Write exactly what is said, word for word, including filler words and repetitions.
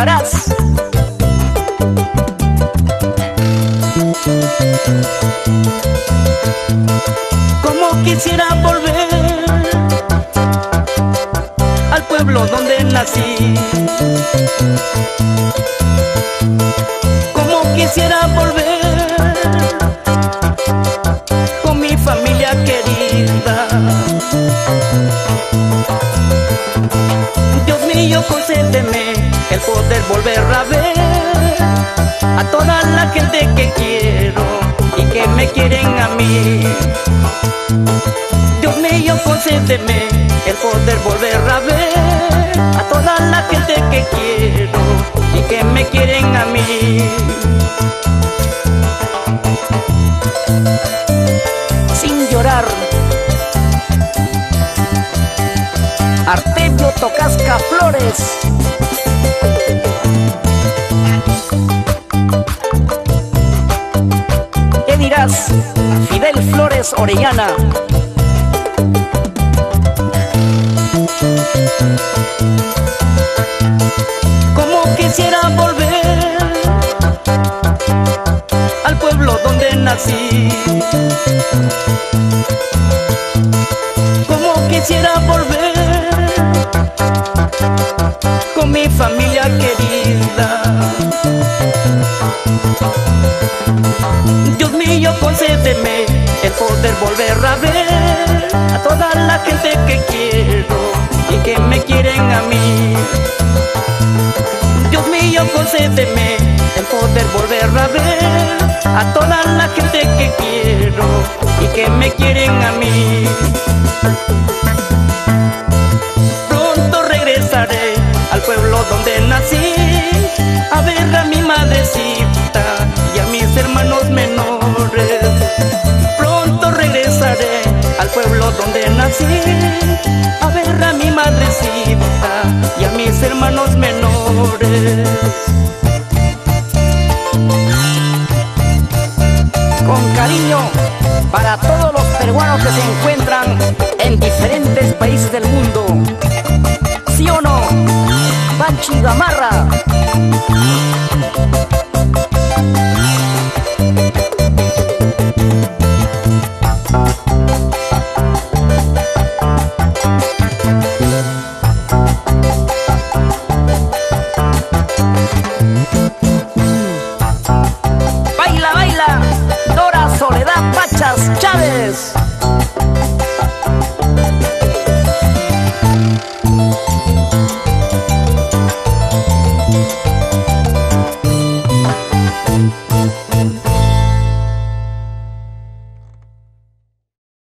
triunfarás. Como quisiera volver al pueblo donde nací, como quisiera volver con mi familia querida. Dios mío, concédeme el poder volver a ver a toda la gente que quiero y que me quieren a mí. Dios mío, concédeme el poder volver a ver a toda la gente que quiero y que me quieren a mí. Sin llorar, Artemio Tocasca Flores. ¿Qué dirás, Fidel Flores Orellana? Como quisiera volver al pueblo donde nací, como quisiera volver con mi familia querida. Dios mío, concédeme el poder volver a ver a toda la gente que quiero y que me quieren a mí. Dios mío, concédeme el poder volver a ver a toda la gente que quiero y que me quieren a mí. Pronto regresaré al pueblo donde nací a ver a mi madrecita y a mis hermanos menores. Pronto regresaré al pueblo donde nací a ver a mi madrecita y a mis hermanos menores. Con cariño para todos los peruanos que se encuentran en diferentes países del mundo. ¿Sí o no? Panchi Gamarra. Baila, baila, Dora Soledad Pachas Chávez.